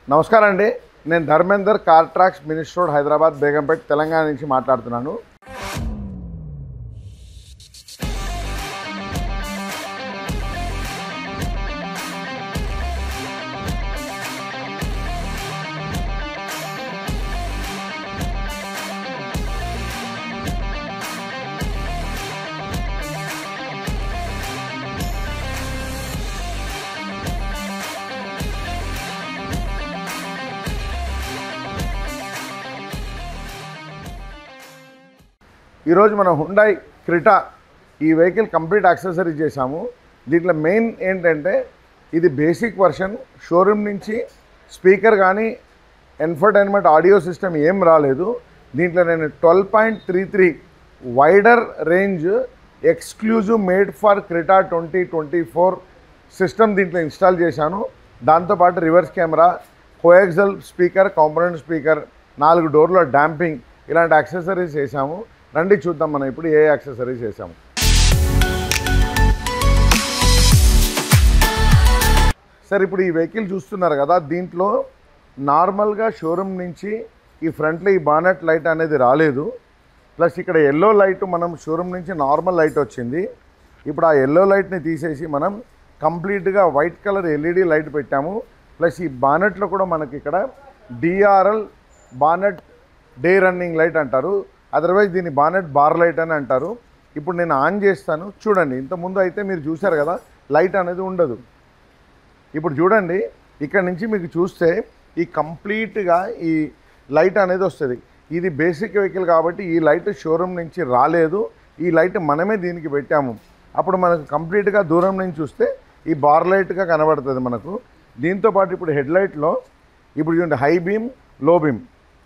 నమస్కారం అండి. నేను Dharmender car tracks minister road Hyderabad Begumpet Telangana నుంచి మాట్లాడుతున్నాను. ఈరోజు మనం హుండాయ్ క్రిటా ఈ వెహికల్ కంప్లీట్ యాక్సెసరీ చేశాము. దీంట్లో మెయిన్ ఏంటంటే ఇది బేసిక్ వర్షన్, షోరూమ్ నుంచి స్పీకర్ కానీ ఇన్ఫోటైన్మెంట్ ఆడియో సిస్టమ్ ఏం రాలేదు. దీంట్లో నేను 12.33 wider range exclusive made for Creta 2024 system దీంట్లో ఇన్స్టాల్ చేశాను. దాంతోపాటు reverse camera, coaxial speaker, component speaker, 4 డోర్ల డాంపింగ్ ఇలాంటి యాక్సెసరీస్ చేశాము. రండి చూద్దాం మనం ఇప్పుడు ఏ యాక్సెసరీస్ చేసాము. సార్, ఇప్పుడు ఈ వెహికల్ చూస్తున్నారు కదా, దీంట్లో నార్మల్గా షోరూమ్ నుంచి ఈ ఫ్రంట్లో ఈ బానెట్ లైట్ అనేది రాలేదు. ప్లస్ ఇక్కడ ఎల్లో లైట్ మనం షోరూమ్ నుంచి నార్మల్ లైట్ వచ్చింది. ఇప్పుడు ఆ ఎల్లో లైట్ని తీసేసి మనం కంప్లీట్గా వైట్ కలర్ ఎల్ఈడి లైట్ పెట్టాము. ప్లస్ ఈ బానెట్లో కూడా మనకి ఇక్కడ DRL bonnet day running light అంటారు, అదర్వైజ్ దీన్ని బానెట్ బార్ లైట్ అని అంటారు. ఇప్పుడు నేను ఆన్ చేస్తాను, చూడండి. ఇంతకుముందు అయితే మీరు చూశారు కదా, లైట్ అనేది ఉండదు. ఇప్పుడు చూడండి, ఇక్కడ నుంచి మీకు చూస్తే ఈ కంప్లీట్గా ఈ లైట్ అనేది వస్తుంది. ఇది బేసిక్ వెహికల్ కాబట్టి ఈ లైట్ షోరూమ్ నుంచి రాలేదు. ఈ లైట్ మనమే దీనికి పెట్టాము. అప్పుడు మనకు కంప్లీట్గా దూరం నుంచి చూస్తే ఈ బార్ లైట్గా కనబడుతుంది మనకు. దీంతోపాటు ఇప్పుడు హెడ్ లైట్లో ఇప్పుడు చూడండి, హై బీమ్, లో బీమ్.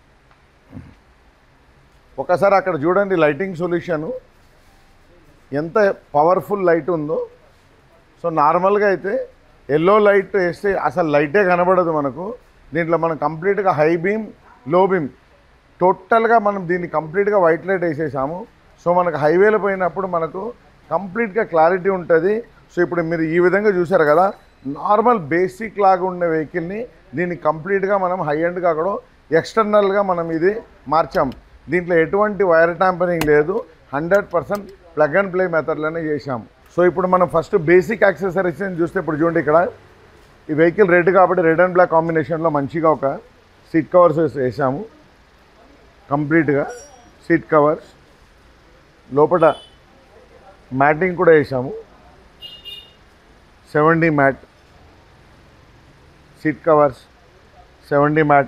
ఒకసారి అక్కడ చూడండి లైటింగ్ సొల్యూషను ఎంత పవర్ఫుల్ లైట్ ఉందో. సో నార్మల్గా అయితే ఎల్లో లైట్ వేస్తే అసలు లైటే కనబడదు మనకు. దీంట్లో మనం కంప్లీట్గా హై బీమ్, లో బీమ్ టోటల్గా మనం దీన్ని కంప్లీట్గా వైట్ లైట్ వేసేసాము. సో మనకు హైవేలో పోయినప్పుడు మనకు కంప్లీట్గా క్లారిటీ ఉంటుంది. సో ఇప్పుడు మీరు ఈ విధంగా చూసారు కదా, నార్మల్ బేసిక్ లాగా ఉండే వెహికల్ని దీన్ని కంప్లీట్గా మనం హై ఎండ్గా కూడా ఎక్స్టర్నల్గా మనం ఇది మార్చాం. దీంట్లో ఎటువంటి వైర్ ట్యాంపరింగ్ లేదు, 100% ప్లగ్ అండ్ ప్లే మెథడ్లోనే చేశాం. సో ఇప్పుడు మనం ఫస్ట్ బేసిక్ యాక్సెసరీస్ చూస్తే ఇప్పుడు చూడండి, ఇక్కడ ఈ వెహికల్ రెడ్ కాబట్టి రెడ్ అండ్ బ్లాక్ కాంబినేషన్లో మంచిగా ఒక సీట్ కవర్స్ వేసాము. కంప్లీట్గా సీట్ కవర్స్, లోపల మ్యాటింగ్ కూడా వేసాము. 70 మ్యాట్ సీట్ కవర్స్, 70 మ్యాట్,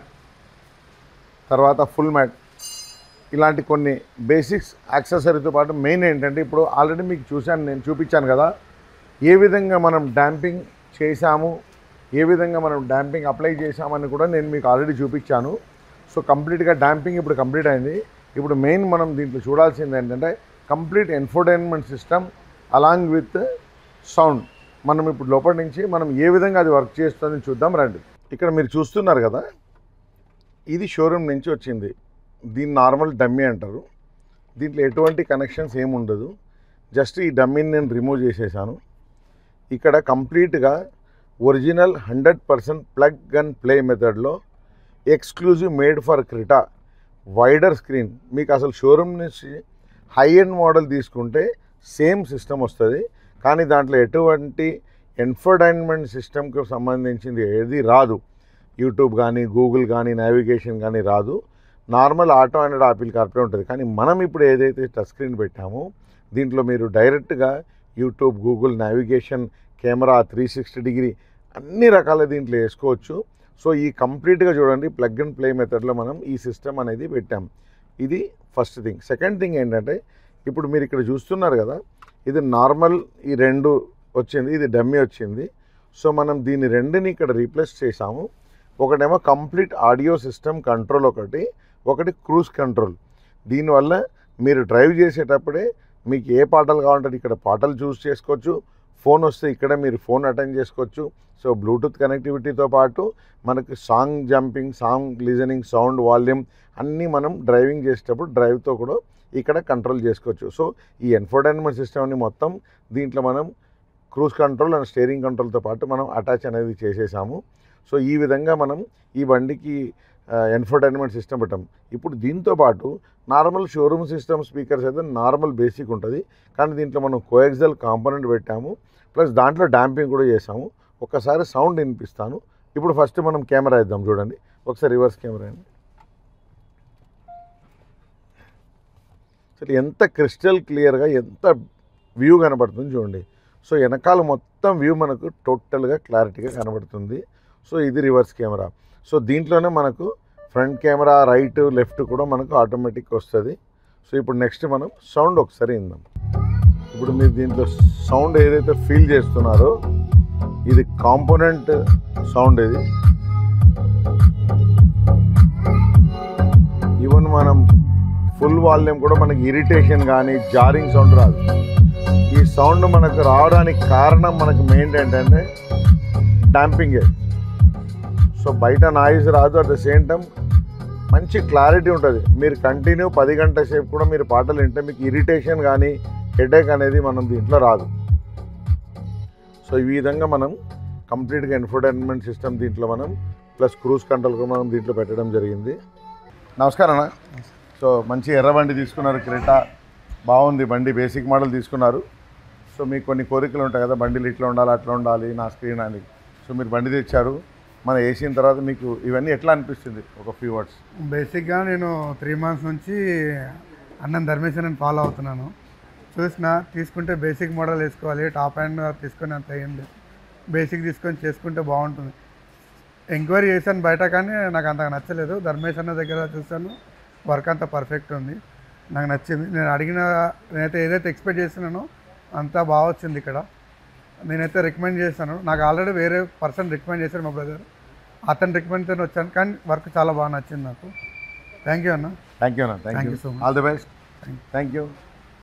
తర్వాత ఫుల్ మ్యాట్. ఇలాంటి కొన్ని బేసిక్స్ యాక్సెసరీతో పాటు మెయిన్ ఏంటంటే ఇప్పుడు ఆల్రెడీ మీకు నేను చూపించాను కదా, ఏ విధంగా మనం డాంపింగ్ చేశాము, ఏ విధంగా మనం డాంపింగ్ అప్లై చేశామని కూడా నేను మీకు ఆల్రెడీ చూపించాను. సో కంప్లీట్గా డాంపింగ్ ఇప్పుడు కంప్లీట్ అయింది. ఇప్పుడు మెయిన్ మనం దీంట్లో చూడాల్సింది ఏంటంటే complete infotainment system along with sound. మనం ఇప్పుడు లోపల నుంచి మనం ఏ విధంగా అది వర్క్ చేస్తుందని చూద్దాం రండి. ఇక్కడ మీరు చూస్తున్నారు కదా, ఇది షోరూమ్ నుంచి వచ్చింది. దీన్ని నార్మల్ డమ్మీ అంటారు. దీంట్లో ఎటువంటి కనెక్షన్స్ ఏమి ఉండదు. జస్ట్ ఈ డమ్మీని నేను రిమూవ్ చేసేసాను. ఇక్కడ కంప్లీట్గా ఒరిజినల్ 100% ప్లగ్ అండ్ ప్లే మెథడ్లో exclusive made for Creta wider screen. మీకు అసలు షోరూమ్ నుంచి హై ఎండ్ మోడల్ తీసుకుంటే సేమ్ సిస్టమ్ వస్తుంది, కానీ దాంట్లో ఎటువంటి ఇన్ఫోటైన్మెంట్ సిస్టమ్కి సంబంధించింది ఏది రాదు. యూట్యూబ్ కానీ, గూగుల్ కానీ, నావిగేషన్ కానీ రాదు. Normal auto and Apple CarPlay ఉంటుంది. కానీ మనం ఇప్పుడు ఏదైతే టచ్ స్క్రీన్ పెట్టామో దీంట్లో మీరు డైరెక్ట్గా YouTube, Google, navigation, camera, 360 degree అన్ని రకాల దీంట్లో వేసుకోవచ్చు. సో ఈ కంప్లీట్గా చూడండి, ప్లగ్ అండ్ ప్లే మెథడ్లో మనం ఈ సిస్టమ్ అనేది పెట్టాం. ఇది ఫస్ట్ థింగ్. సెకండ్ థింగ్ ఏంటంటే ఇప్పుడు మీరు ఇక్కడ చూస్తున్నారు కదా, ఇది నార్మల్ ఈ 2 వచ్చింది, ఇది డమ్మీ వచ్చింది. సో మనం దీన్ని 2ని ఇక్కడ రీప్లేస్ చేసాము. ఒకటేమో కంప్లీట్ ఆడియో సిస్టమ్ కంట్రోల్, ఒకటి క్రూజ్ కంట్రోల్. దీనివల్ల మీరు డ్రైవ్ చేసేటప్పుడే మీకు ఏ పాటలు కావాలంటే ఇక్కడ పాటలు చూస్ చేసుకోవచ్చు. ఫోన్ వస్తే ఇక్కడ మీరు ఫోన్ అటెండ్ చేసుకోవచ్చు. సో బ్లూటూత్ కనెక్టివిటీతో పాటు మనకి song jumping, song listening, sound volume అన్నీ మనం డ్రైవింగ్ చేసేటప్పుడు డ్రైవ్తో కూడా ఇక్కడ కంట్రోల్ చేసుకోవచ్చు. సో ఈ ఇన్ఫోటైన్మెంట్ సిస్టమ్ని మొత్తం దీంట్లో మనం క్రూజ్ కంట్రోల్ అండ్ స్టీరింగ్ కంట్రోల్తో పాటు మనం అటాచ్ అనేది చేసేసాము. సో ఈ విధంగా మనం ఈ బండికి ఇన్ఫోటైన్మెంట్ సిస్టమ్ పెట్టాం. ఇప్పుడు దీంతో పాటు నార్మల్ షోరూమ్ సిస్టమ్ స్పీకర్స్ అయితే నార్మల్ బేసిక్ ఉంటుంది, కానీ దీంట్లో మనం కోఎక్సెల్ కాంపోనెంట్ పెట్టాము, ప్లస్ దాంట్లో డాంపింగ్ కూడా చేసాము. ఒకసారి సౌండ్ వినిపిస్తాను. ఇప్పుడు ఫస్ట్ మనం కెమెరా ఇద్దాం, చూడండి ఒకసారి రివర్స్ కెమెరా అండి. సరే ఎంత క్రిస్టల్ క్లియర్గా ఎంత వ్యూ కనబడుతుంది చూడండి. సో వెనకాల మొత్తం వ్యూ మనకు టోటల్గా క్లారిటీగా కనబడుతుంది. సో ఇది రివర్స్ కెమెరా. సో దీంట్లోనే మనకు ఫ్రంట్ కెమెరా రైట్ లెఫ్ట్ కూడా మనకు ఆటోమేటిక్ వస్తుంది. సో ఇప్పుడు నెక్స్ట్ మనం సౌండ్ ఒకసారి విందాం. ఇప్పుడు మీరు దీంట్లో సౌండ్ ఏదైతే ఫీల్ చేస్తున్నారో ఇది కాంపోనెంట్ సౌండ్. ఇది ఈవెన్ మనం ఫుల్ వాల్యూమ్ కూడా మనకి ఇరిటేషన్ కానీ జారింగ్ సౌండ్ రాదు. ఈ సౌండ్ మనకు రావడానికి కారణం మనకు మెయిన్ ఏంటంటే డాంపింగే. సో బయట నాయిస్ రాదు, అట్ ద సేమ్ టైం మంచి క్లారిటీ ఉంటుంది. మీరు కంటిన్యూ 10 గంటల సేపు కూడా మీరు పాటలు వింటే మీకు ఇరిటేషన్ కానీ హెడేక్ అనేది మనం దీంట్లో రాదు. సో ఈ విధంగా మనం కంప్లీట్గా ఇన్ఫోటైన్మెంట్ సిస్టమ్ దీంట్లో మనం ప్లస్ క్రూజ్ కంట్రోల్ కూడా మనం దీంట్లో పెట్టడం జరిగింది. నమస్కారం అన్న. సో మంచి ఎర్ర బండి తీసుకున్నారు, క్రెటా బాగుంది బండి, బేసిక్ మోడల్ తీసుకున్నారు. సో మీకు కొన్ని కోరికలు ఉంటాయి కదా, బండిలు ఇట్లా ఉండాలి అట్లా ఉండాలి నా స్క్రీన్ అని. సో మీరు బండి తెచ్చారు, మన వేసిన తర్వాత మీకు ఇవన్నీ ఎట్లా అనిపిస్తుంది? ఒక ఫ్యూ వర్డ్స్. బేసిక్గా నేను 3 months నుంచి అన్నం ధర్మేశ్వరని ఫాలో అవుతున్నాను. చూసిన తీసుకుంటే బేసిక్ మోడల్ వేసుకోవాలి, టాప్ హ్యాండ్ తీసుకొని అంత ఏం లేదు, బేసిక్ తీసుకొని చేసుకుంటే బాగుంటుంది. ఎంక్వైరీ చేశాను బయట, కానీ నాకు అంతగా నచ్చలేదు. ధర్మేశ్వర దగ్గర చూశాను, వర్క్ అంతా పర్ఫెక్ట్ ఉంది, నాకు నచ్చింది. నేనైతే ఏదైతే ఎక్స్పెక్ట్ చేస్తున్నానో అంతా బాగా వచ్చింది. ఇక్కడ నేనైతే రికమెండ్ చేస్తాను. నాకు ఆల్రెడీ వేరే పర్సన్ రికమెండ్ చేశారు, మా బ్రదర్, అతను రికమెండ్తో వచ్చాను, కానీ వర్క్ చాలా బాగా నచ్చింది నాకు. థ్యాంక్ యూ అన్న. థ్యాంక్ యూ అన్న. Thank you so much. All the best. Thank you.